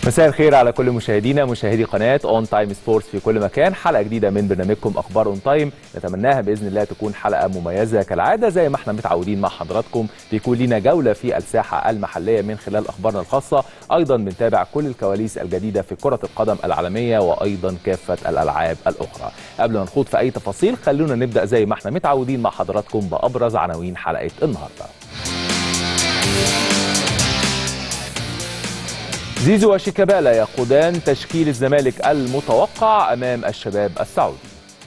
مساء الخير على كل مشاهدينا مشاهدي قناه اون تايم سبورتس في كل مكان. حلقه جديده من برنامجكم اخبار اون تايم، نتمناها باذن الله تكون حلقه مميزه كالعاده زي ما احنا متعودين مع حضراتكم. بيكون لنا جوله في الساحه المحليه من خلال اخبارنا الخاصه، ايضا بنتابع كل الكواليس الجديده في كره القدم العالميه وايضا كافه الالعاب الاخرى. قبل ما نخوض في اي تفاصيل خلونا نبدا زي ما احنا متعودين مع حضراتكم بابرز عناوين حلقه النهارده. زيزو وشيكابالا يقودان تشكيل الزمالك المتوقع أمام الشباب السعودي.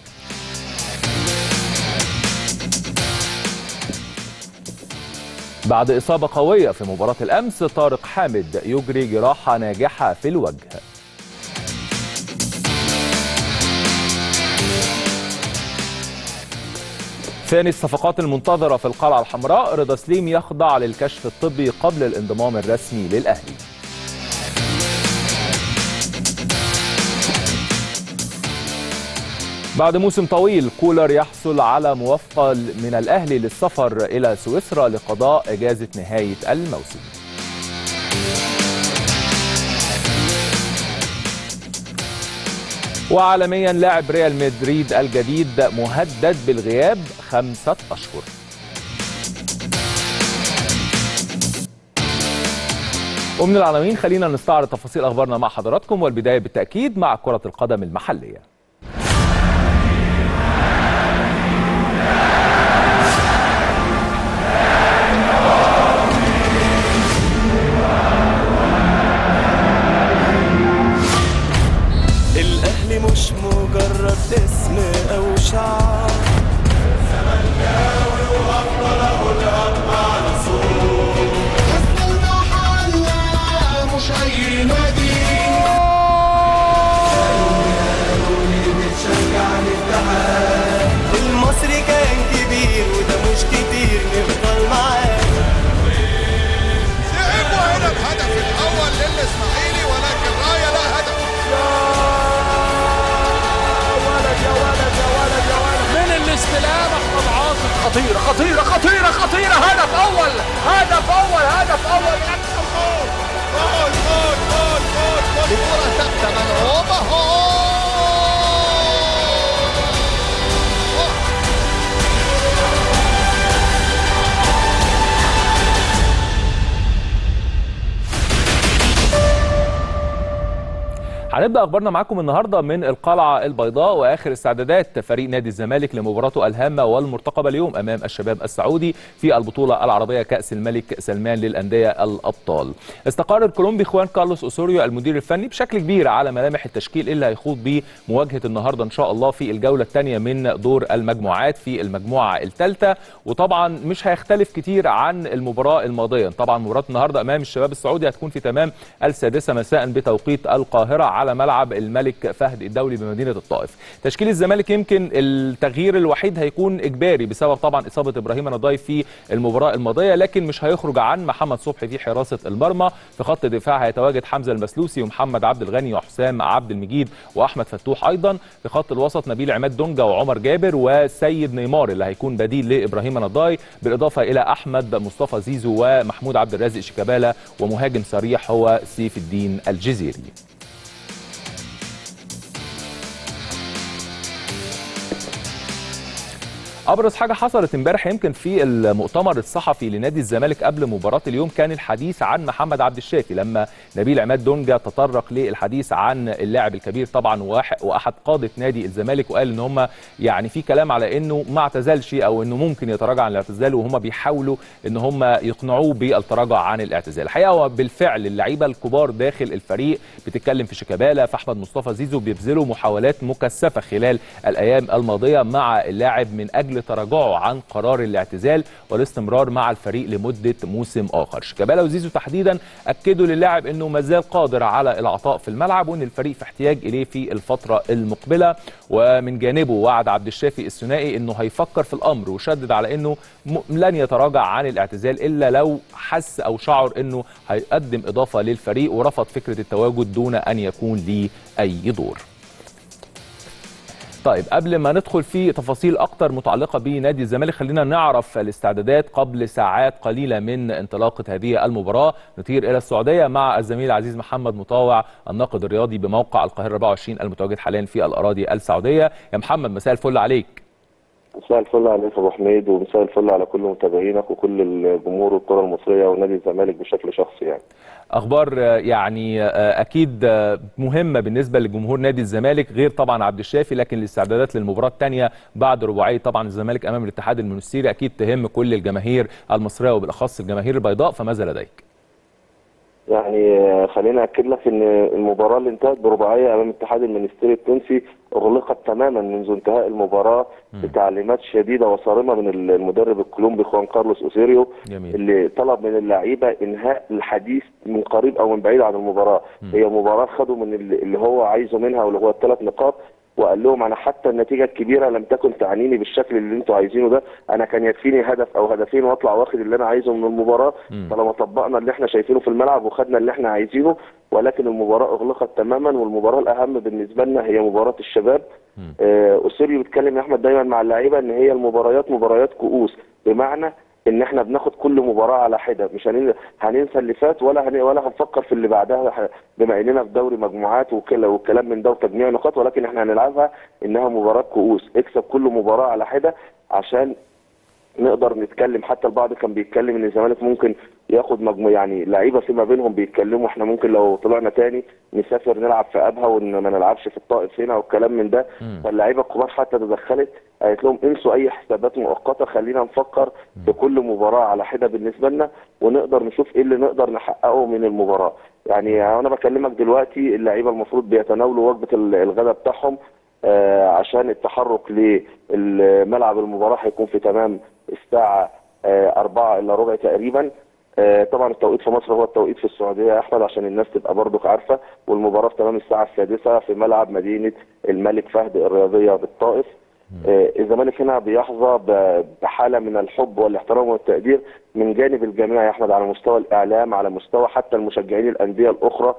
بعد إصابة قوية في مباراة الأمس، طارق حامد يجري جراحة ناجحة في الوجه. ثاني الصفقات المنتظرة في القلعة الحمراء، رضا سليم يخضع للكشف الطبي قبل الانضمام الرسمي للأهلي. بعد موسم طويل، كولر يحصل على موافقة من الأهلي للسفر إلى سويسرا لقضاء إجازة نهاية الموسم. وعالميا، لاعب ريال مدريد الجديد مهدد بالغياب 5 أشهر. ومن العناوين خلينا نستعرض تفاصيل أخبارنا مع حضراتكم، والبداية بالتأكيد مع كرة القدم المحلية. مش مجرد اسم او شعار، زملكاوي وافضل اقول اربع نصور، اصل المحله مش اي نادي. قالوا لي بتشجع الاتحاد، المصري كان كبير وده مش كتير نفضل معاه. لعبوا هنا بهدف الاول للاسماعيلي، ولكن رايه لا هدف. استلام احمد عاطف، خطيره خطيره خطيره خطيره، هدف اول هدف اول هدف اول، جول جول جول جول، الكره ثابته ملعوبه. هنبدأ أخبارنا معاكم النهاردة من القلعة البيضاء وآخر استعدادات فريق نادي الزمالك لمباراته الهامة والمرتقبة اليوم أمام الشباب السعودي في البطولة العربية كأس الملك سلمان للأندية الأبطال. استقر الكولومبي خوان كارلوس أوسوريو المدير الفني بشكل كبير على ملامح التشكيل اللي هيخوض بيه مواجهة النهاردة إن شاء الله في الجولة الثانية من دور المجموعات في المجموعة الثالثة، وطبعا مش هيختلف كتير عن المباراة الماضية. طبعا مباراة النهاردة أمام الشباب السعودي هتكون في تمام 6 مساء بتوقيت القاهرة على ملعب الملك فهد الدولي بمدينة الطائف. تشكيل الزمالك يمكن التغيير الوحيد هيكون إجباري بسبب طبعا إصابة إبراهيم نضاي في المباراة الماضية، لكن مش هيخرج عن محمد صبحي في حراسة المرمى. في خط الدفاع هيتواجد حمزة المسلوسي ومحمد عبد الغني وحسام عبد المجيد وأحمد فتوح أيضا. في خط الوسط نبيل عماد دونجا وعمر جابر وسيد نيمار اللي هيكون بديل لإبراهيم نضاي، بالإضافة إلى أحمد مصطفى زيزو ومحمود عبد الرازق شيكابالا، ومهاجم صريح هو سيف الدين الجزيري. ابرز حاجه حصلت امبارح يمكن في المؤتمر الصحفي لنادي الزمالك قبل مباراه اليوم كان الحديث عن محمد عبد الشافي، لما نبيل عماد دونجا تطرق للحديث عن اللاعب الكبير طبعا واحد قاده نادي الزمالك، وقال ان هم يعني في كلام على انه ما اعتزلش او انه ممكن يتراجع عن الاعتزال، وهم بيحاولوا ان هم يقنعوه بالتراجع عن الاعتزال. الحقيقه هو بالفعل اللعيبه الكبار داخل الفريق بتتكلم في شيكابالا، في احمد مصطفى زيزو، بيبذلوا محاولات مكثفه خلال الايام الماضيه مع اللاعب من اجل تراجعه عن قرار الاعتزال والاستمرار مع الفريق لمده موسم اخر. شيكابالا وزيزو تحديدا اكدوا للاعب انه ما زال قادر على العطاء في الملعب، وان الفريق في احتياج اليه في الفتره المقبله. ومن جانبه وعد عبد الشافي الثنائي انه هيفكر في الامر، وشدد على انه لن يتراجع عن الاعتزال الا لو حس او شعر انه هيقدم اضافه للفريق، ورفض فكره التواجد دون ان يكون ليه اي دور. طيب قبل ما ندخل في تفاصيل اكتر متعلقه بنادي الزمالك، خلينا نعرف الاستعدادات قبل ساعات قليله من انطلاقه هذه المباراه. نطير الى السعوديه مع الزميل العزيز محمد مطاوع الناقد الرياضي بموقع القاهره 24 المتواجد حاليا في الاراضي السعوديه. يا محمد مساء الفل عليك. مساء الفل عليك يا ابو حميد، ومساء الفل على كل متابعينك وكل الجمهور الكره المصريه ونادي الزمالك بشكل شخصي. يعني اخبار يعني اكيد مهمه بالنسبه لجمهور نادي الزمالك، غير طبعا عبد الشافي، لكن الاستعدادات للمباراه الثانيه بعد رباعيه طبعا الزمالك امام الاتحاد المنستيري اكيد تهم كل الجماهير المصريه وبالاخص الجماهير البيضاء، فماذا لديك؟ يعني خليني اكد لك ان المباراه اللي انتهت برباعيه امام الاتحاد المنستيري التونسي اغلقت تماما منذ انتهاء المباراه بتعليمات شديده وصارمه من المدرب الكولومبي خوان كارلوس اوسيريو. جميل. اللي طلب من اللعيبه انهاء الحديث من قريب او من بعيد عن المباراه. هي مباراه خدوا من اللي هو عايزه منها واللي هو ال3 نقاط، وقال لهم انا حتى النتيجه الكبيره لم تكن تعنيني بالشكل اللي انتوا عايزينه ده، انا كان يكفيني هدف او هدفين واطلع واخد اللي انا عايزه من المباراه. طالما طبقنا اللي احنا شايفينه في الملعب وخدنا اللي احنا عايزينه، ولكن المباراه اغلقت تماما. والمباراه الاهم بالنسبه لنا هي مباراه الشباب. اوسيريو بيتكلم يا احمد دايما مع اللعيبه ان هي المباريات مباريات كؤوس، بمعنى ان احنا بناخد كل مباراه على حده، مش هننسى اللي فات ولا هنفكر في اللي بعدها بما اننا في دوري مجموعات والكلام من ده وتجميع نقاط، ولكن احنا هنلعبها انها مباراه كؤوس، اكسب كل مباراه على حده عشان نقدر نتكلم. حتى البعض كان بيتكلم ان الزمالك ممكن ياخد مجموعه، يعني لعيبه فيما بينهم بيتكلموا احنا ممكن لو طلعنا تاني نسافر نلعب في ابها وان ما نلعبش في الطائف هنا والكلام من ده. فاللعيبه الكبار حتى تدخلت قالت لهم انسوا اي حسابات مؤقته، خلينا نفكر في كل مباراه على حده بالنسبه لنا ونقدر نشوف ايه اللي نقدر نحققه من المباراه. يعني انا بكلمك دلوقتي اللعيبه المفروض بيتناولوا وجبه الغداء بتاعهم عشان التحرك للملعب. المباراه هيكون في تمام الساعه 4 الا ربع تقريبا. طبعا التوقيت في مصر هو التوقيت في السعوديه يا احمد عشان الناس تبقى برضك عارفه، والمباراه في تمام الساعه 6 في ملعب مدينه الملك فهد الرياضيه بالطائف. الزمالك هنا بيحظى بحاله من الحب والاحترام والتقدير من جانب الجميع يا احمد، على مستوى الاعلام، على مستوى حتى المشجعين الانديه الاخرى.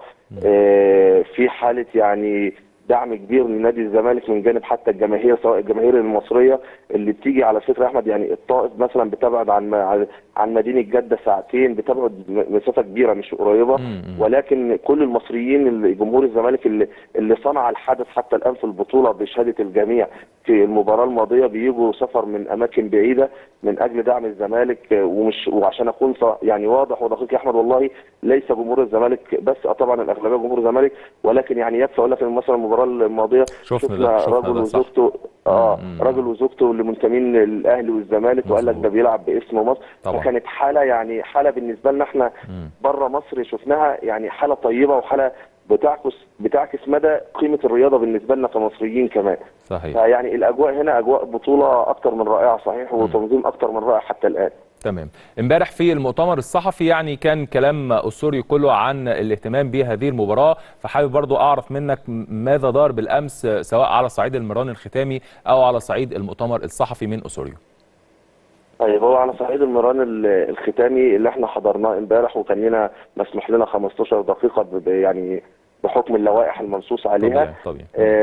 في حاله يعني دعم كبير لنادي الزمالك من جانب حتى الجماهير، سواء الجماهير المصريه اللي بتيجي على فكره احمد. يعني الطائف مثلا بتبعد عن مدينه جده ساعتين، بتبعد مسافه كبيره مش قريبه، ولكن كل المصريين جمهور الزمالك اللي صنع الحدث حتى الان في البطوله بشهاده الجميع في المباراه الماضيه بيجوا سفر من اماكن بعيده من اجل دعم الزمالك. وعشان اكون يعني واضح ودقيق يا احمد، والله ليس جمهور الزمالك بس، طبعا الاغلبيه جمهور الزمالك، ولكن يعني يكفي اقول لك مثلا المباراه الماضيه شفنا رجل وزوجته راجل وزوجته اللي منتمين للاهلي والزمالك وقال لك ده بيلعب باسم مصر. فكانت حاله يعني حاله بالنسبه لنا احنا بره مصر شفناها، يعني حاله طيبه وحاله بتعكس مدى قيمه الرياضه بالنسبه لنا كمصريين كمان. صحيح. فيعني الاجواء هنا اجواء بطوله اكتر من رائعه صحيح، وتنظيم اكتر من رائع حتى الان. تمام. امبارح في المؤتمر الصحفي يعني كان كلام اوسوريو كله عن الاهتمام بهذه المباراه، فحابب برضو اعرف منك ماذا دار بالامس سواء على صعيد المران الختامي او على صعيد المؤتمر الصحفي من اوسوريو. طيب هو على صعيد المران الختامي اللي احنا حضرناه امبارح وكان لنا مسموح لنا 15 دقيقه يعني بحكم اللوائح المنصوص عليها. طبيعي.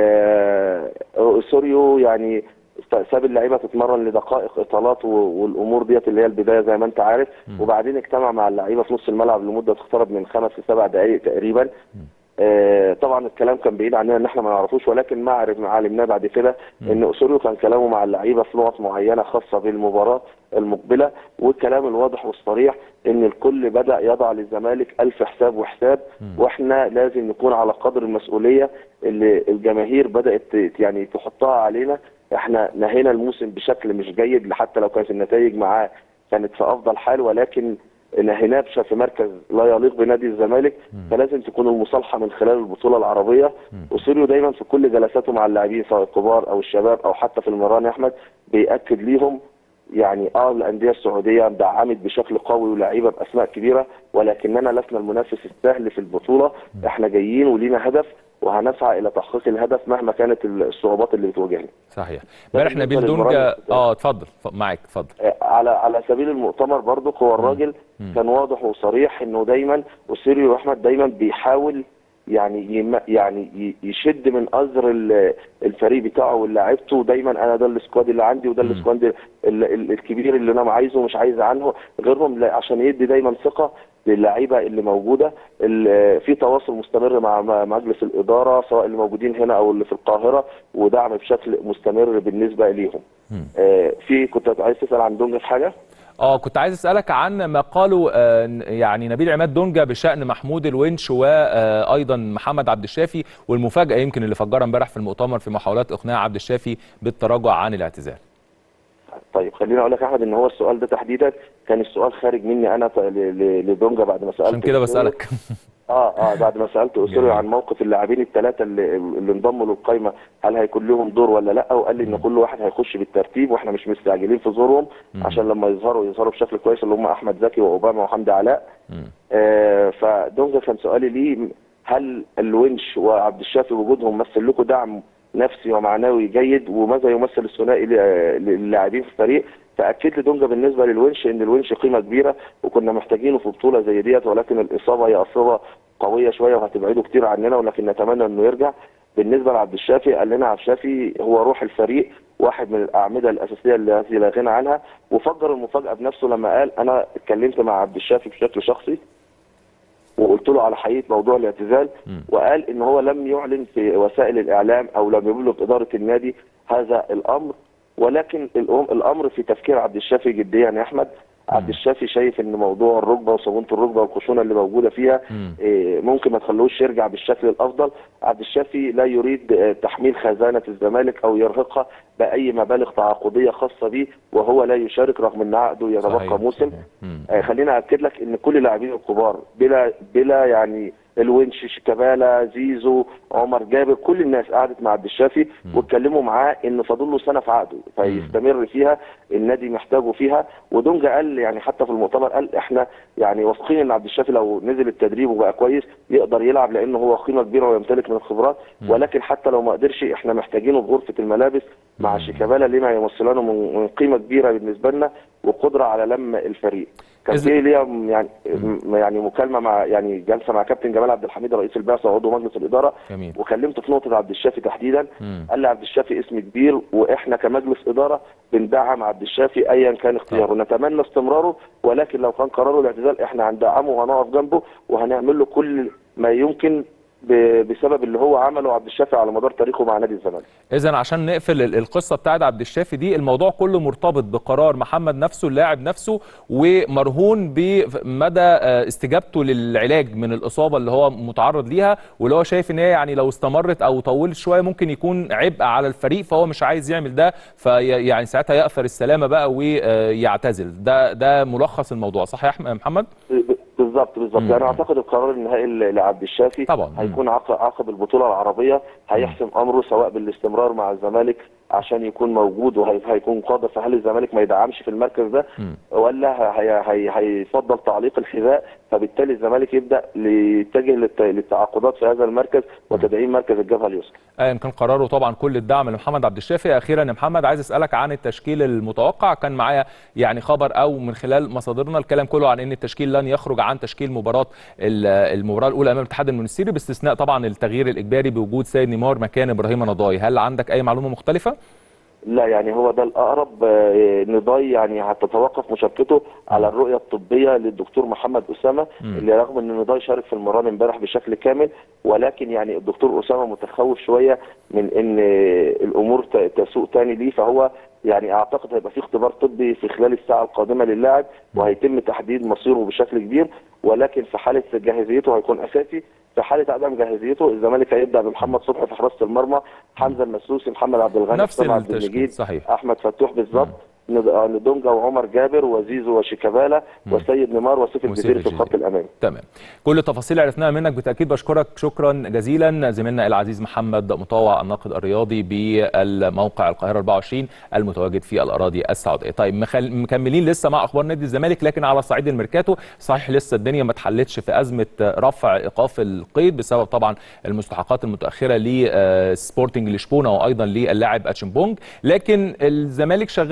اوسوريو يعني ساب اللعيبه تتمرن لدقائق اطالات والامور ديت اللي هي البدايه زي ما انت عارف، وبعدين اجتمع مع اللعيبه في نص الملعب لمده تقترب من 5 ل 7 دقائق تقريبا. طبعا الكلام كان بعيد عننا ان احنا ما نعرفوش، ولكن ما علمناه بعد كده ان اوسوريو كان كلامه مع اللعيبه في نقط معينه خاصه بالمباراه المقبله، والكلام الواضح والصريح ان الكل بدا يضع للزمالك الف حساب وحساب، واحنا لازم نكون على قدر المسؤوليه اللي الجماهير بدات يعني تحطها علينا. احنا نهينا الموسم بشكل مش جيد، حتى لو كانت النتائج معاه كانت في افضل حال، ولكن نهيناه في مركز لا يليق بنادي الزمالك. فلازم تكون المصالحه من خلال البطوله العربيه. اوسوريو دايما في كل جلساته مع اللاعبين سواء الكبار او الشباب او حتى في المران يا احمد بياكد ليهم يعني الانديه السعوديه دعمت بشكل قوي ولاعيبه باسماء كبيره، ولكننا لسنا المنافس السهل في البطوله. احنا جايين ولينا هدف وهنسعى الى تحقيق الهدف مهما كانت الصعوبات اللي بتواجهنا. صحيح. امبارح نبيل دونجا اتفضل معاك اتفضل. على سبيل المؤتمر برضه هو الراجل كان واضح وصريح انه دايما اوسوريو احمد دايما بيحاول يعني يشد من ازر الفريق بتاعه ولاعيبته. دايما انا ده السكواد اللي عندي وده السكواد الكبير اللي انا عايزه ومش عايز عنه غيرهم، عشان يدي دايما ثقه للعيبه اللي موجوده. في تواصل مستمر مع مجلس الاداره سواء اللي موجودين هنا او اللي في القاهره، ودعم بشكل مستمر بالنسبه ليهم. كنت عايز تسال عن دونجا في حاجه؟ كنت عايز اسالك عن ما قاله يعني نبيل عماد دونجا بشان محمود الونش وايضا محمد عبد الشافي، والمفاجاه يمكن اللي فجرها امبارح في المؤتمر في محاولات اقناع عبد الشافي بالتراجع عن الاعتزال. طيب خليني اقول لك يا احمد ان هو السؤال ده تحديدا كان السؤال خارج مني انا لدونجا بعد ما سالت، عشان كده بسالك. بعد ما سالت اسوري عن موقف اللاعبين الثلاثه اللي انضموا للقائمه، هل هيكون لهم دور ولا لا، وقال لي ان كل واحد هيخش بالترتيب واحنا مش مستعجلين في ظهورهم عشان لما يظهروا بشكل كويس، اللي هم احمد زكي واوباما وحمدي علاء. فدونجا كان سؤالي ليه هل الونش وعبد الشافي وجودهم مثل لكم دعم نفسي ومعنوي جيد، وماذا يمثل الثنائي للاعبين في الفريق؟ فاكد لي دونجا بالنسبه للونش ان الونش قيمه كبيره وكنا محتاجينه في بطوله زي ديت، ولكن الاصابه هي اصابه قويه شويه وهتبعده كتير عننا، ولكن نتمنى انه يرجع. بالنسبه لعبد الشافي قال لنا عبد الشافي هو روح الفريق، واحد من الاعمده الاساسيه التي لا غنى عنها، وفجر المفاجاه بنفسه لما قال انا اتكلمت مع عبد الشافي بشكل شخصي وقلت له على حقيقه موضوع الاعتزال، وقال ان هو لم يعلن في وسائل الاعلام او لم يبلغ اداره النادي هذا الامر، ولكن الامر في تفكير عبد الشافي جديا يا احمد. عبد الشافي شايف ان موضوع الركبه وصابونه الركبه والخشونه اللي موجوده فيها ممكن ما تخلوش يرجع بالشكل الافضل. عبد الشافي لا يريد تحميل خزانه الزمالك او يرهقها باي مبالغ تعاقديه خاصه به، وهو لا يشارك رغم ان عقده يتبقى موسم. خلينا اكد لك ان كل اللاعبين الكبار بلا يعني الونش، شيكابالا، زيزو، عمر جابر، كل الناس قعدت مع عبد الشافي واتكلموا معاه ان فاضل له سنه في عقده فيستمر فيها، النادي محتاجه فيها. ودونجا قال يعني حتى في المؤتمر قال احنا يعني واثقين ان عبد الشافي لو نزل التدريب وبقى كويس يقدر يلعب لانه هو قيمه كبيره ويمتلك من الخبرات، ولكن حتى لو ما قدرش احنا محتاجينه في غرفه الملابس مع شيكابالا لما يمثلانه من قيمه كبيره بالنسبه لنا وقدره على لم الفريق. كان في ليا يعني مكالمه مع يعني جلسه مع كابتن جمال عبد الحميد رئيس البعثه وعضو مجلس الاداره، وكلمته في نقطه عبد الشافي تحديدا. قال لي عبد الشافي اسم كبير واحنا كمجلس اداره بندعم عبد الشافي ايا كان اختياره، نتمنى استمراره، ولكن لو كان قراره الاعتزال احنا هندعمه وهنقف جنبه وهنعمل له كل ما يمكن بسبب اللي هو عمله عبد الشافي على مدار تاريخه مع نادي الزمالك. اذا عشان نقفل القصه بتاعت عبد الشافي دي، الموضوع كله مرتبط بقرار محمد نفسه اللاعب نفسه، ومرهون بمدى استجابته للعلاج من الاصابه اللي هو متعرض ليها، واللي هو شايف ان هي يعني لو استمرت او طولت شويه ممكن يكون عبء على الفريق، فهو مش عايز يعمل ده، فيعني ساعتها يأثر السلامه بقى ويعتزل. ده ملخص الموضوع، صح يا محمد؟ بالظبط. يعني اعتقد القرار النهائي لعبد الشافي طبعا هيكون عقب البطوله العربيه، هيحسم امره سواء بالاستمرار مع الزمالك عشان يكون موجود وهيكون قادر، فهل الزمالك ما يدعمش في المركز ده ولا هيفضل تعليق الحذاء، فبالتالي الزمالك يبدا يتجه للتعاقدات في هذا المركز وتدعيم مركز الجبهه اليسرى. كان قراره طبعا كل الدعم لمحمد عبد الشافي. اخيرا يا محمد عايز اسالك عن التشكيل المتوقع. كان معايا يعني خبر او من خلال مصادرنا الكلام كله عن ان التشكيل لن يخرج عن تشكيل المباراه الاولى امام الاتحاد المنستيري، باستثناء طبعا التغيير الاجباري بوجود سيد نيمار مكان ابراهيم نضاي. هل عندك اي معلومه مختلفه؟ لا يعني هو ده الاقرب. نضاي يعني هتتوقف مشاركته على الرؤيه الطبيه للدكتور محمد اسامه، اللي رغم ان نضاي شارك في المران امبارح بشكل كامل، ولكن يعني الدكتور اسامه متخوف شويه من ان الامور تسوء تاني ليه، فهو يعني اعتقد هيبقى في اختبار طبي في خلال الساعه القادمه للاعب وهيتم تحديد مصيره بشكل كبير، ولكن في حاله جاهزيته هيكون اساسي. في حاله عدم جاهزيته الزمالك هيبدا بمحمد صبحي في حراسه المرمى، حمزه المسلوسي، محمد عبد الغني، نفس التشكيل صحيح، احمد فتوح بالظبط، ندونجا وعمر جابر وزيزو وشيكابالا وسيد نيمار وسيف الجزيري في الخط الامامي. تمام. كل التفاصيل عرفناها منك بالتاكيد، بشكرك شكرا جزيلا زميلنا العزيز محمد مطوع الناقد الرياضي بالموقع القاهره 24 المتواجد في الاراضي السعوديه. طيب مكملين لسه مع اخبار نادي الزمالك، لكن على صعيد الميركاتو صحيح لسه الدنيا ما اتحلتش في ازمه رفع ايقاف القيد بسبب طبعا المستحقات المتاخره لسبورتنج لشبونه وايضا للاعب اتشمبونج، لكن الزمالك شغال في بلان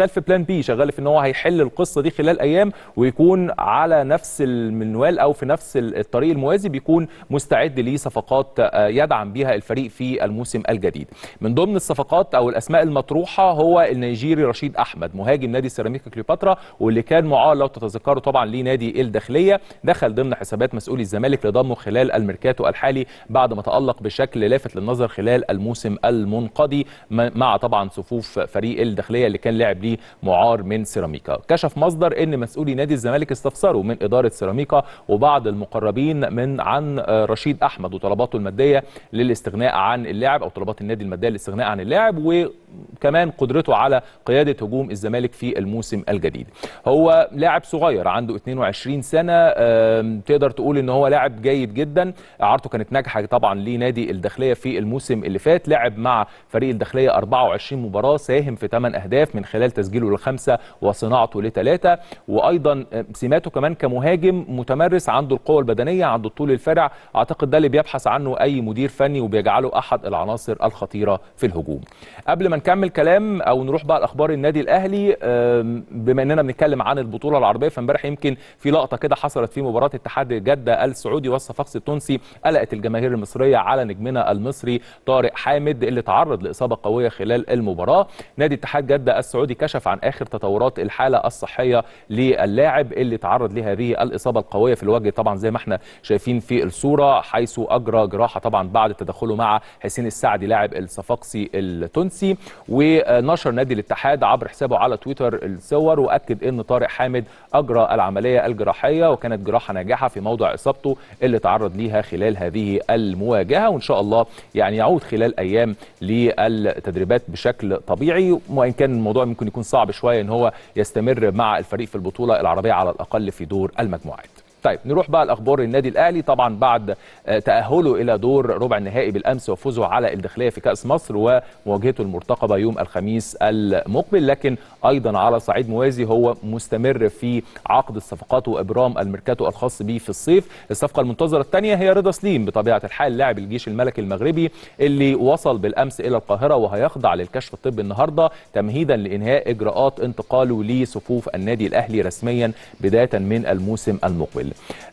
بلان بي، شغال في ان هو هيحل القصه دي خلال ايام ويكون على نفس المنوال او في نفس الطريق الموازي، بيكون مستعد لصفقات يدعم بيها الفريق في الموسم الجديد. من ضمن الصفقات او الاسماء المطروحه هو النيجيري رشيد احمد مهاجم نادي سيراميكا كليوباترا، واللي كان معار لو تتذكروا طبعا لنادي الداخليه، دخل ضمن حسابات مسؤولي الزمالك لضمه خلال الميركاتو الحالي بعد ما تالق بشكل لافت للنظر خلال الموسم المنقضي مع طبعا صفوف فريق الداخليه اللي كان لاعب ليه معار من سيراميكا. كشف مصدر ان مسؤولي نادي الزمالك استفسروا من اداره سيراميكا وبعض المقربين عن رشيد احمد وطلباته الماديه للاستغناء عن اللاعب، او طلبات النادي الماديه للاستغناء عن اللاعب، وكمان قدرته على قياده هجوم الزمالك في الموسم الجديد. هو لاعب صغير عنده 22 سنه، تقدر تقول ان هو لاعب جيد جدا. اعارته كانت ناجحه طبعا لنادي الداخليه في الموسم اللي فات، لعب مع فريق الداخليه 24 مباراه، ساهم في 8 اهداف من خلال تسجيله ل5 وصناعته ل3، وايضا سماته كمان كمهاجم متمرس، عنده القوه البدنيه، عنده الطول الفارع. اعتقد ده اللي بيبحث عنه اي مدير فني وبيجعله احد العناصر الخطيره في الهجوم. قبل ما نكمل كلام او نروح بقى لاخبار النادي الاهلي، بما اننا بنتكلم عن البطوله العربيه، فامبارح يمكن في لقطه كده حصلت في مباراه اتحاد جده السعودي والصفاقسي التونسي، قلقت الجماهير المصريه على نجمنا المصري طارق حامد اللي تعرض لاصابه قويه خلال المباراه. نادي اتحاد جده السعودي كشف عن اخر تطورات الحاله الصحيه للاعب اللي تعرض لهذه الاصابه القويه في الوجه، طبعا زي ما احنا شايفين في الصوره، حيث اجرى جراحه طبعا بعد تدخله مع حسين السعدي لاعب الصفاقسي التونسي. ونشر نادي الاتحاد عبر حسابه على تويتر الصور، واكد ان طارق حامد اجرى العمليه الجراحيه وكانت جراحه ناجحه في موضع اصابته اللي تعرض ليها خلال هذه المواجهه، وان شاء الله يعني يعود خلال ايام للتدريبات بشكل طبيعي، وان كان الموضوع ممكن يكون صعب شويه ان هو يستمر مع الفريق في البطوله العربيه على الاقل في دور المجموعات. طيب نروح بقى لاخبار النادي الاهلي. طبعا بعد تاهله الى دور ربع النهائي بالامس وفوزه على الداخليه في كاس مصر ومواجهته المرتقبه يوم الخميس المقبل، لكن ايضا على صعيد موازي هو مستمر في عقد الصفقات وابرام الميركاتو الخاص به في الصيف. الصفقه المنتظره الثانيه هي رضا سليم بطبيعه الحال، لاعب الجيش الملكي المغربي اللي وصل بالامس الى القاهره وهيخضع للكشف الطبي النهارده تمهيدا لانهاء اجراءات انتقاله لصفوف النادي الاهلي رسميا بدايه من الموسم المقبل.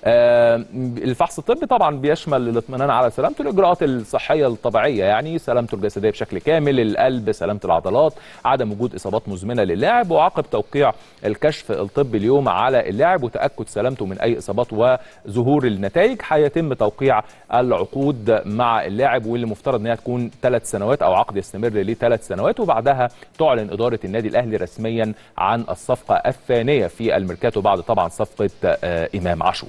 الفحص الطبي طبعا بيشمل الاطمئنان على سلامته، الاجراءات الصحيه الطبيعيه يعني سلامته الجسديه بشكل كامل، القلب، سلامه العضلات، عدم وجود اصابات مزمنه للاعب. وعقب توقيع الكشف الطبي اليوم على اللاعب وتاكد سلامته من اي اصابات وظهور النتائج، هيتم توقيع العقود مع اللاعب، واللي مفترض انها تكون 3 سنوات او عقد يستمر ل3 سنوات، وبعدها تعلن اداره النادي الاهلي رسميا عن الصفقه الثانيه في الميركاتو بعد طبعا صفقه امام عاشور.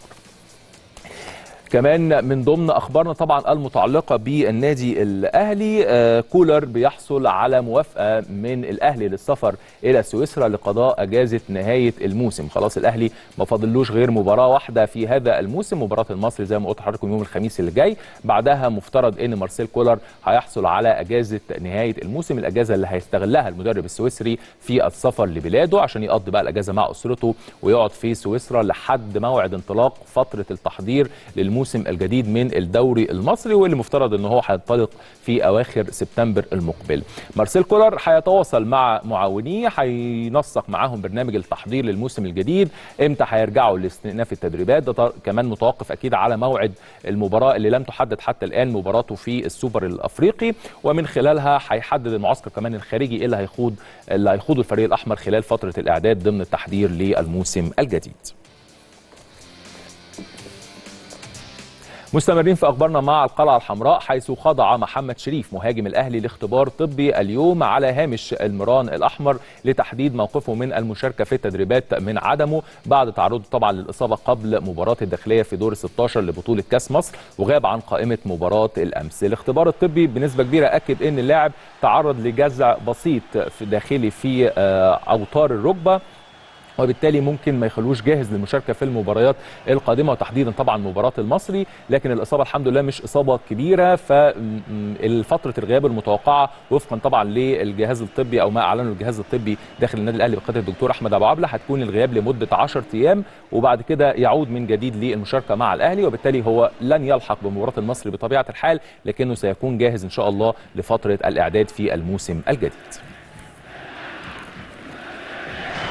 كمان من ضمن اخبارنا طبعا المتعلقه بالنادي الاهلي، كولر بيحصل على موافقه من الاهلي للسفر الى سويسرا لقضاء اجازه نهايه الموسم. خلاص الاهلي ما فاضلوش غير مباراه واحده في هذا الموسم، مباراه المصري زي ما قلت لحضراتكم يوم الخميس اللي جاي، بعدها مفترض ان مارسيل كولر هيحصل على اجازه نهايه الموسم، الاجازه اللي هيستغلها المدرب السويسري في السفر لبلاده عشان يقضي بقى الاجازه مع اسرته ويقعد في سويسرا لحد موعد انطلاق فتره التحضير للموسم الجديد من الدوري المصري، واللي مفترض ان هو هينطلق في اواخر سبتمبر المقبل. مارسيل كولر هيتواصل مع معاونيه، هينسق معاهم برنامج التحضير للموسم الجديد، امتى هيرجعوا لاستئناف التدريبات، ده كمان متوقف اكيد على موعد المباراه اللي لم تحدد حتى الان، مباراته في السوبر الافريقي، ومن خلالها هيحدد المعسكر كمان الخارجي اللي هيخوضه الفريق الاحمر خلال فتره الاعداد ضمن التحضير للموسم الجديد. مستمرين في اخبارنا مع القلعه الحمراء، حيث خضع محمد شريف مهاجم الاهلي لاختبار طبي اليوم على هامش المران الاحمر لتحديد موقفه من المشاركه في التدريبات من عدمه بعد تعرضه طبعا للاصابه قبل مباراه الداخليه في دور 16 لبطوله كاس مصر، وغاب عن قائمه مباراه الامس. الاختبار الطبي بنسبه كبيره اكد ان اللاعب تعرض لجزع بسيط في داخلي في اوتار الركبه، وبالتالي ممكن ما يخلوش جاهز للمشاركه في المباريات القادمه وتحديدا طبعا مباراه المصري، لكن الاصابه الحمد لله مش اصابه كبيره، ففتره الغياب المتوقعه وفقا طبعا للجهاز الطبي او ما اعلنه الجهاز الطبي داخل النادي الاهلي بقياده الدكتور احمد ابو عبله هتكون الغياب لمده 10 ايام، وبعد كده يعود من جديد للمشاركه مع الاهلي، وبالتالي هو لن يلحق بمباراه المصري بطبيعه الحال، لكنه سيكون جاهز ان شاء الله لفتره الاعداد في الموسم الجديد.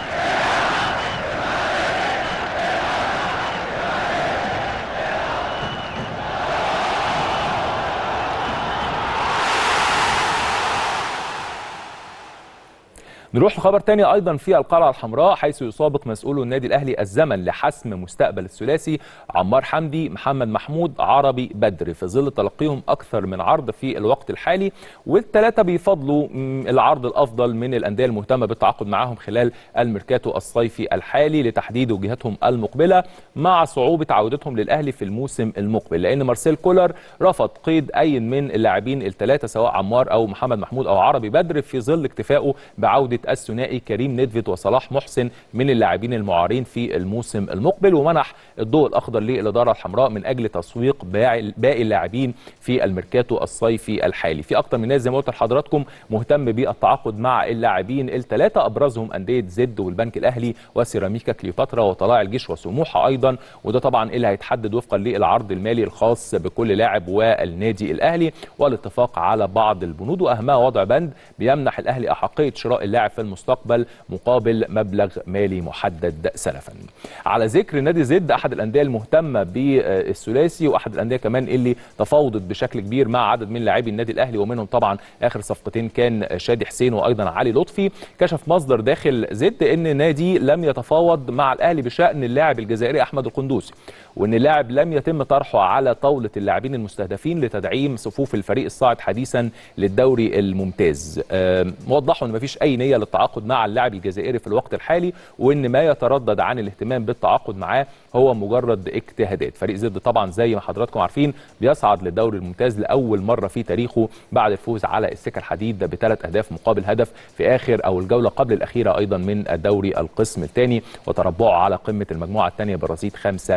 نروح لخبر تاني ايضا في القلعه الحمراء، حيث يسابق مسؤولو النادي الاهلي الزمن لحسم مستقبل الثلاثي عمار حمدي محمد محمود عربي بدر في ظل تلقيهم اكثر من عرض في الوقت الحالي، والثلاثه بيفضلوا العرض الافضل من الانديه المهتمه بالتعاقد معاهم خلال الميركاتو الصيفي الحالي لتحديد وجهتهم المقبله، مع صعوبه عودتهم للاهلي في الموسم المقبل، لان مارسيل كولر رفض قيد اي من اللاعبين الثلاثه سواء عمار او محمد محمود او عربي بدر في ظل اكتفائه بعوده الثنائي كريم نيدفيد وصلاح محسن من اللاعبين المعارين في الموسم المقبل، ومنح الضوء الاخضر للاداره الحمراء من اجل تسويق باقي اللاعبين في الميركاتو الصيفي الحالي. في اكتر من ناس زي ما قلت لحضراتكم مهتم بالتعاقد مع اللاعبين الثلاثه، ابرزهم انديه زد والبنك الاهلي وسيراميكا كليوباترا وطلائع الجيش وسموحه ايضا، وده طبعا اللي هيتحدد وفقا للعرض المالي الخاص بكل لاعب والنادي الاهلي، والاتفاق على بعض البنود واهمها وضع بند بيمنح الاهلي احقيه شراء اللاعب في المستقبل مقابل مبلغ مالي محدد سلفا. على ذكر نادي زد، احد الانديه المهتمه بالثلاثي واحد الانديه كمان اللي تفاوضت بشكل كبير مع عدد من لاعبي النادي الاهلي، ومنهم طبعا اخر صفقتين كان شادي حسين وايضا علي لطفي. كشف مصدر داخل زد ان نادي لم يتفاوض مع الاهلي بشان اللاعب الجزائري احمد القندوسي، وان اللاعب لم يتم طرحه على طاوله اللاعبين المستهدفين لتدعيم صفوف الفريق الصاعد حديثا للدوري الممتاز. وضحوا ان مفيش اي نيه للتعاقد مع اللاعب الجزائري في الوقت الحالي، وان ما يتردد عن الاهتمام بالتعاقد معاه هو مجرد اجتهادات. فريق زد طبعا زي ما حضراتكم عارفين بيصعد للدوري الممتاز لاول مره في تاريخه بعد الفوز على السكه الحديد ب3 أهداف مقابل هدف في اخر او الجوله قبل الاخيره ايضا من الدوري القسم الثاني، وتربعه على قمه المجموعه الثانيه برصيد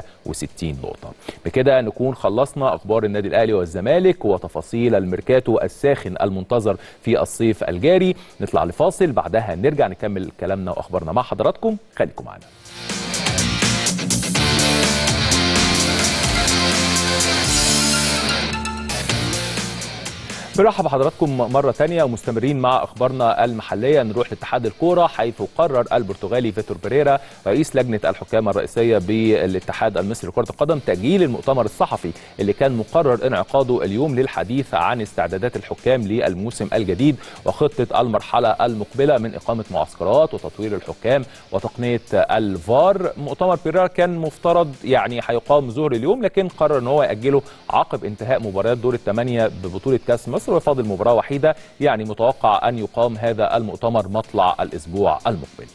65 نقطه. بكده نكون خلصنا اخبار النادي الاهلي والزمالك وتفاصيل الميركاتو الساخن المنتظر في الصيف الجاري. نطلع لفاصل، بعدها نرجع نكمل كلامنا واخبارنا مع حضراتكم، خليكم معنا. برحب بحضراتكم مرة تانية ومستمرين مع أخبارنا المحلية. نروح لاتحاد الكورة، حيث قرر البرتغالي فيتور بيريرا رئيس لجنة الحكام الرئيسية بالاتحاد المصري لكرة القدم تأجيل المؤتمر الصحفي اللي كان مقرر انعقاده اليوم للحديث عن استعدادات الحكام للموسم الجديد وخطة المرحلة المقبلة من إقامة معسكرات وتطوير الحكام وتقنية الفار. مؤتمر بيريرا كان مفترض يعني هيقام ظهر اليوم، لكن قرر ان هو يأجله عقب انتهاء مباريات دور الثمانية ببطولة كأس مصر، وفاضل مباراة وحيدة، يعني متوقع أن يقام هذا المؤتمر مطلع الأسبوع المقبل.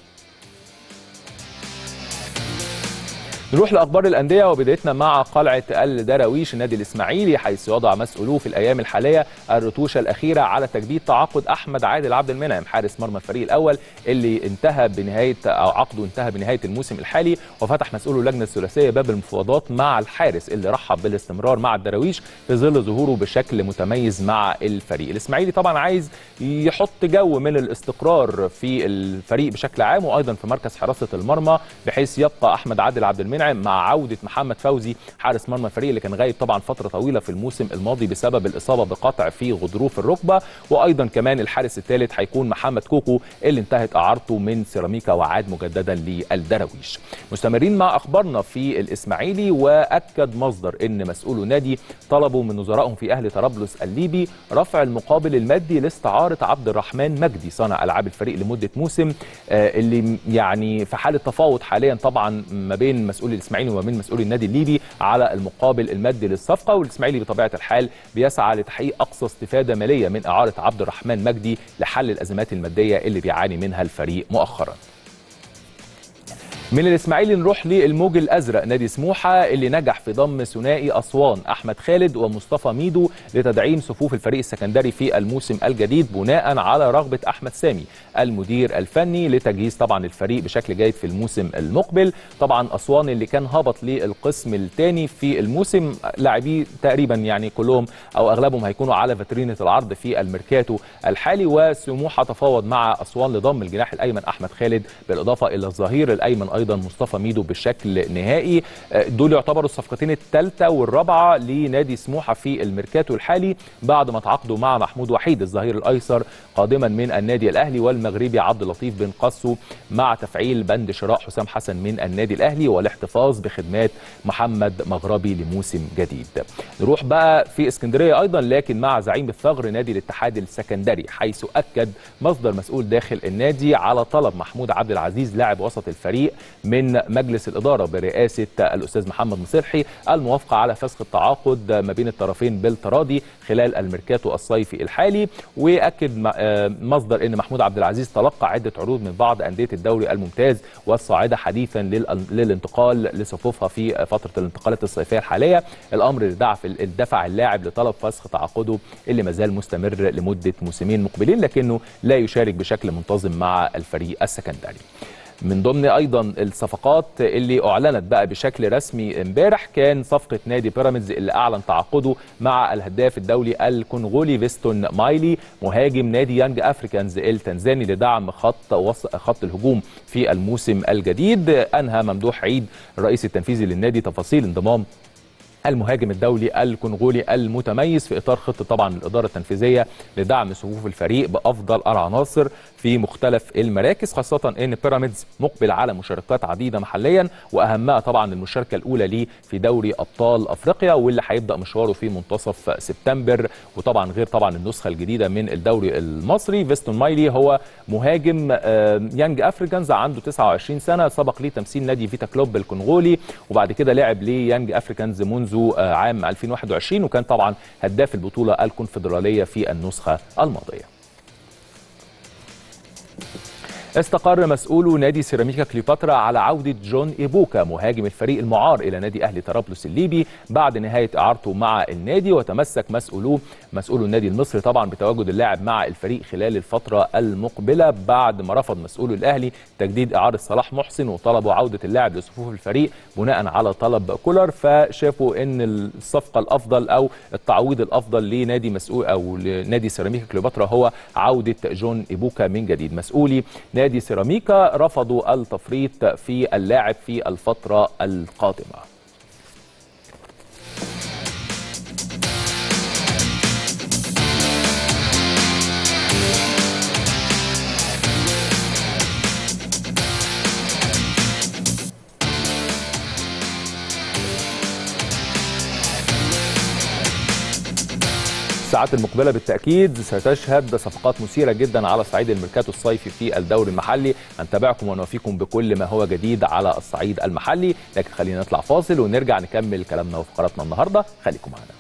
نروح لأخبار الأندية وبدايتنا مع قلعة الدراويش النادي الإسماعيلي، حيث يضع مسؤولوه في الأيام الحالية الرتوشة الأخيرة على تجديد تعاقد أحمد عادل عبد المنعم حارس مرمى الفريق الأول اللي انتهى بنهاية أو عقده انتهى بنهاية الموسم الحالي، وفتح مسؤولو اللجنة الثلاثية باب المفاوضات مع الحارس اللي رحب بالاستمرار مع الدراويش في ظل ظهوره بشكل متميز مع الفريق. الإسماعيلي طبعا عايز يحط جو من الاستقرار في الفريق بشكل عام وأيضا في مركز حراسة المرمى، بحيث يبقى أحمد عادل عبد المنعم مع عودة محمد فوزي حارس مرمى الفريق اللي كان غايب طبعا فترة طويلة في الموسم الماضي بسبب الإصابة بقطع في غضروف الركبة، وأيضا كمان الحارس الثالث هيكون محمد كوكو اللي انتهت إعارته من سيراميكا وعاد مجددا للدراويش. مستمرين مع أخبارنا في الإسماعيلي، وأكد مصدر إن مسؤولو النادي طلبوا من نظرائهم في أهلي طرابلس الليبي رفع المقابل المادي لاستعارة عبد الرحمن مجدي صانع ألعاب الفريق لمدة موسم، اللي يعني في حالة تفاوض حاليا طبعا ما بين مسؤولي الإسماعيلي وما بين مسؤولي النادي الليبي على المقابل المادي للصفقة، والإسماعيلي بطبيعة الحال بيسعى لتحقيق أقصى استفادة مالية من إعارة عبد الرحمن مجدي لحل الأزمات المادية اللي بيعاني منها الفريق مؤخرا. من الإسماعيلي نروح للموج الأزرق نادي سموحة اللي نجح في ضم ثنائي أسوان أحمد خالد ومصطفى ميدو لتدعيم صفوف الفريق السكندري في الموسم الجديد بناء على رغبة أحمد سامي المدير الفني لتجهيز طبعا الفريق بشكل جيد في الموسم المقبل. طبعا أسوان اللي كان هبط للقسم الثاني في الموسم، لاعبيه تقريبا يعني كلهم أو أغلبهم هيكونوا على فاترينة العرض في الميركاتو الحالي، وسموحة تفاوض مع أسوان لضم الجناح الأيمن أحمد خالد بالإضافة إلى الظهير الأيمن ايضا مصطفى ميدو بشكل نهائي. دول يعتبروا الصفقتين الثالثه والرابعه لنادي سموحه في الميركاتو الحالي بعد ما تعاقدوا مع محمود وحيد الظهير الايسر قادما من النادي الاهلي، والمغربي عبد اللطيف بن قصو مع تفعيل بند شراء حسام حسن من النادي الاهلي والاحتفاظ بخدمات محمد مغربي لموسم جديد. نروح بقى في اسكندريه ايضا لكن مع زعيم الثغر نادي الاتحاد السكندري، حيث اكد مصدر مسؤول داخل النادي على طلب محمود عبد العزيز لاعب وسط الفريق من مجلس الاداره برئاسه الاستاذ محمد مصلحي الموافقه على فسخ التعاقد ما بين الطرفين بالتراضي خلال الميركاتو الصيفي الحالي. واكد مصدر ان محمود عبد العزيز تلقى عده عروض من بعض انديه الدوري الممتاز والصاعده حديثا للانتقال لصفوفها في فتره الانتقالات الصيفيه الحاليه، الامر اللي دفع اللاعب لطلب فسخ تعاقده اللي ما زال مستمر لمده موسمين مقبلين، لكنه لا يشارك بشكل منتظم مع الفريق السكندري. من ضمن ايضا الصفقات اللي اعلنت بقى بشكل رسمي امبارح كان صفقه نادي بيراميدز اللي اعلن تعاقده مع الهداف الدولي الكونغولي فيستون مايلي مهاجم نادي يانج افريكانز التنزاني لدعم خط الهجوم في الموسم الجديد. انهى ممدوح عيد الرئيس التنفيذي للنادي تفاصيل انضمام المهاجم الدولي الكونغولي المتميز في اطار خطه طبعا الاداره التنفيذيه لدعم صفوف الفريق بافضل العناصر في مختلف المراكز، خاصه ان بيراميدز مقبل على مشاركات عديده محليا واهمها طبعا المشاركه الاولى ليه في دوري ابطال افريقيا واللي هيبدا مشواره في منتصف سبتمبر، وطبعا غير طبعا النسخه الجديده من الدوري المصري. فيستون مايلي هو مهاجم يانج افريكانز عنده 29 سنه، سبق ليه تمثيل نادي فيتا كلوب الكونغولي وبعد كده لعب ليانج افريكانز منذ عام 2021 وكان طبعا هداف البطوله الكونفدراليه في النسخه الماضيه. استقر مسؤول نادي سيراميكا كليوباترا على عودة جون إيبوكا مهاجم الفريق المعار إلى نادي أهلي طرابلس الليبي بعد نهاية إعارته مع النادي، وتمسك مسؤول النادي المصري طبعا بتواجد اللاعب مع الفريق خلال الفترة المقبلة بعد ما رفض مسؤول الأهلي تجديد إعارة صلاح محسن وطلبوا عودة اللاعب لصفوف الفريق بناء على طلب كولر، فشافوا إن الصفقة الأفضل أو التعويض الأفضل لنادي مسؤول أو لنادي سيراميكا كليوباترا هو عودة جون إيبوكا من جديد. مسؤولي نادي سيراميكا رفضوا التفريط في اللاعب في الفترة القادمة. الساعات المقبلة بالتأكيد ستشهد صفقات مثيرة جدا على صعيد الميركاتو الصيفي في الدوري المحلي، هنتابعكم ونوافيكم بكل ما هو جديد على الصعيد المحلي، لكن خلينا نطلع فاصل ونرجع نكمل كلامنا وفقراتنا النهاردة، خليكم معنا.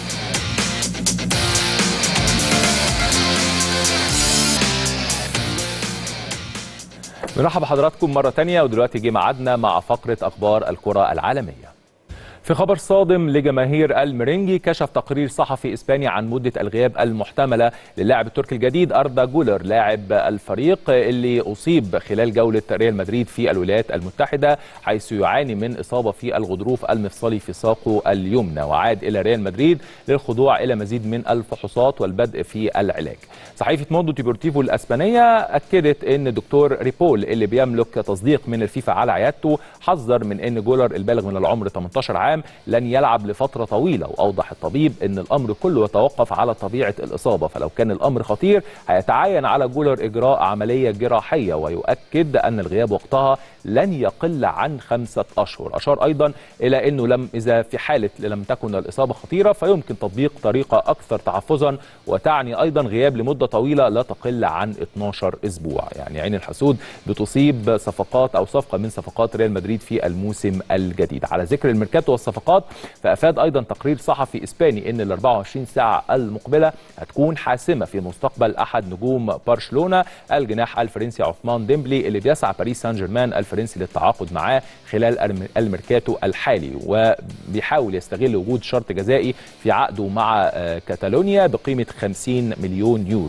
بنرحب بحضراتكم مرة تانية ودلوقتي جه ميعادنا مع فقرة أخبار الكرة العالمية. في خبر صادم لجماهير الميرينجي، كشف تقرير صحفي إسباني عن مدة الغياب المحتملة للاعب التركي الجديد أردا جولر لاعب الفريق اللي أصيب خلال جولة ريال مدريد في الولايات المتحدة حيث يعاني من إصابة في الغضروف المفصلي في ساقه اليمنى، وعاد إلى ريال مدريد للخضوع إلى مزيد من الفحوصات والبدء في العلاج. صحيفة موندو ديبورتيفو الأسبانية أكدت أن دكتور ريبول اللي بيملك تصديق من الفيفا على عيادته حذر من أن جولر البالغ من العمر 18 عام لن يلعب لفترة طويلة، وأوضح الطبيب أن الأمر كله يتوقف على طبيعة الإصابة، فلو كان الأمر خطير هيتعين على جولر إجراء عملية جراحية، ويؤكد أن الغياب وقتها لن يقل عن 5 أشهر. أشار أيضا إلى أنه إذا في حالة لم تكن الإصابة خطيرة فيمكن تطبيق طريقة أكثر تحفظا، وتعني أيضا غياب لمدة طويلة لا تقل عن 12 أسبوع. يعني عين الحسود بتصيب صفقات أو صفقة من صفقات ريال مدريد في الموسم الجديد. على ذكر الميركاتو والصفقات، فأفاد أيضا تقرير صحفي إسباني أن ال 24 ساعة المقبلة هتكون حاسمة في مستقبل أحد نجوم برشلونة الجناح الفرنسي عثمان ديمبلي اللي بيسعى باريس سان جيرمان الفرنسي للتعاقد معاه خلال الميركاتو الحالي، وبيحاول يستغل وجود شرط جزائي في عقده مع كاتالونيا بقيمة 50 مليون يورو.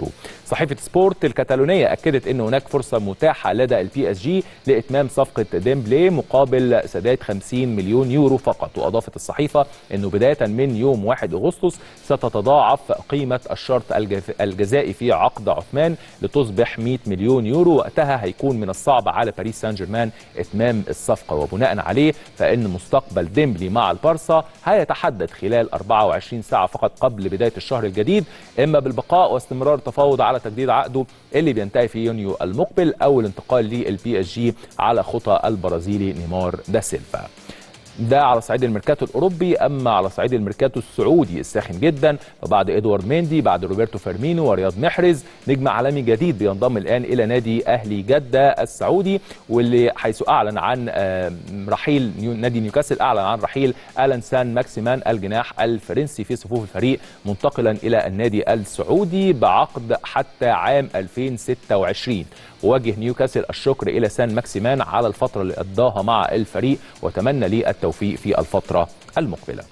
صحيفة سبورت الكتالونية أكدت أن هناك فرصة متاحة لدى البي اس جي لإتمام صفقة ديمبلي مقابل سداد 50 مليون يورو فقط. وأضافت الصحيفة أنه بداية من يوم 1 أغسطس ستتضاعف قيمة الشرط الجزائي في عقد عثمان لتصبح 100 مليون يورو. وقتها هيكون من الصعب على باريس سان جيرمان إتمام الصفقة، وبناء عليه فإن مستقبل ديمبلي مع البارسا هيتحدد خلال 24 ساعة فقط قبل بداية الشهر الجديد، إما بالبقاء واستمرار التفاوض على تجديد عقده اللي بينتهي في يونيو المقبل، أو الانتقال للبي اس جي على خطى البرازيلي نيمار دا سيلفا. ده على صعيد الميركاتو الاوروبي. اما على صعيد الميركاتو السعودي الساخن جدا، وبعد ادوارد ميندي، بعد روبرتو فيرمينو ورياض محرز، نجم عالمي جديد بينضم الان الى نادي اهلي جده السعودي، واللي حيث اعلن عن رحيل نادي نيوكاسل، اعلن عن رحيل الان سان ماكسيمان الجناح الفرنسي في صفوف الفريق منتقلا الى النادي السعودي بعقد حتى عام 2026. ووجه نيوكاسل الشكر إلى سان ماكسيمان على الفترة اللي قضاها مع الفريق، وتمنى ليه التوفيق في الفترة المقبلة.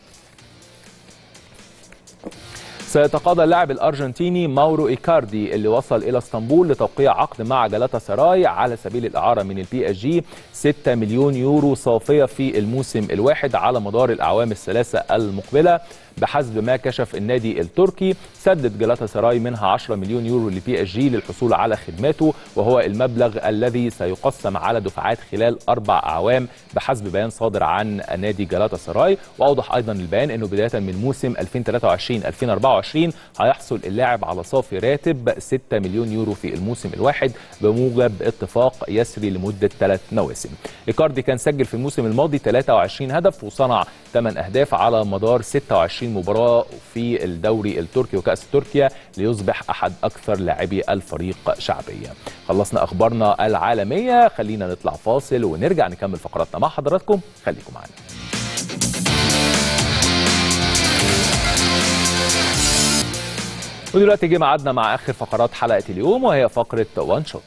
سيتقاضى اللاعب الأرجنتيني ماورو إيكاردي اللي وصل إلى اسطنبول لتوقيع عقد مع جالاتا سراي على سبيل الإعارة من البي اس جي 6 مليون يورو صافية في الموسم الواحد على مدار الأعوام الثلاثة المقبلة. بحسب ما كشف النادي التركي، سدد جالاتا سراي منها 10 مليون يورو لبي اس جي للحصول على خدماته، وهو المبلغ الذي سيقسم على دفعات خلال 4 أعوام بحسب بيان صادر عن نادي جالاتا سراي. وأوضح أيضا البيان أنه بداية من موسم 2023-2024 هيحصل اللاعب على صافي راتب 6 مليون يورو في الموسم الواحد بموجب اتفاق يسري لمدة 3 مواسم. إيكاردي كان سجل في الموسم الماضي 23 هدف وصنع 8 أهداف على مدار 26 مباراة في الدوري التركي وكأس تركيا، ليصبح أحد أكثر لاعبي الفريق شعبية. خلصنا أخبارنا العالمية، خلينا نطلع فاصل ونرجع نكمل فقراتنا مع حضراتكم، خليكم معنا. ودلوقتي جه ميعادنا مع آخر فقرات حلقة اليوم، وهي فقرة وان شوت.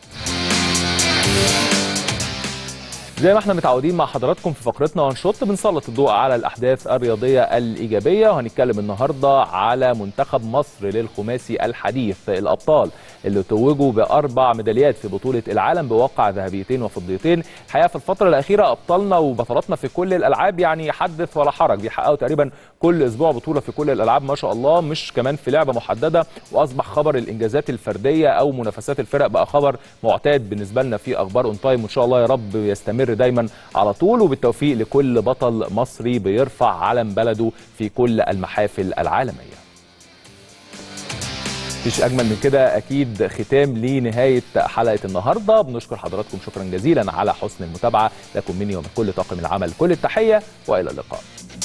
زي ما احنا متعودين مع حضراتكم في فقرتنا وان شوت، بنسلط الضوء على الاحداث الرياضيه الايجابيه، وهنتكلم النهارده على منتخب مصر للخماسي الحديث الابطال اللي توجوا ب4 ميداليات في بطوله العالم بواقع ذهبيتين وفضيتين. الحقيقه في الفتره الاخيره ابطالنا وبطلاتنا في كل الالعاب يعني حدث ولا حرج، بيحققوا تقريبا كل اسبوع بطوله في كل الالعاب ما شاء الله، مش كمان في لعبه محدده. واصبح خبر الانجازات الفرديه او منافسات الفرق بقى خبر معتاد بالنسبه لنا في اخبار اون تايم، وان شاء الله يا رب يستمر دايما على طول. وبالتوفيق لكل بطل مصري بيرفع علم بلده في كل المحافل العالميه. مفيش اجمل من كده اكيد ختام لنهايه حلقه النهارده. بنشكر حضراتكم شكرا جزيلا على حسن المتابعه. لكم مني ومن كل طاقم العمل كل التحيه، والى اللقاء.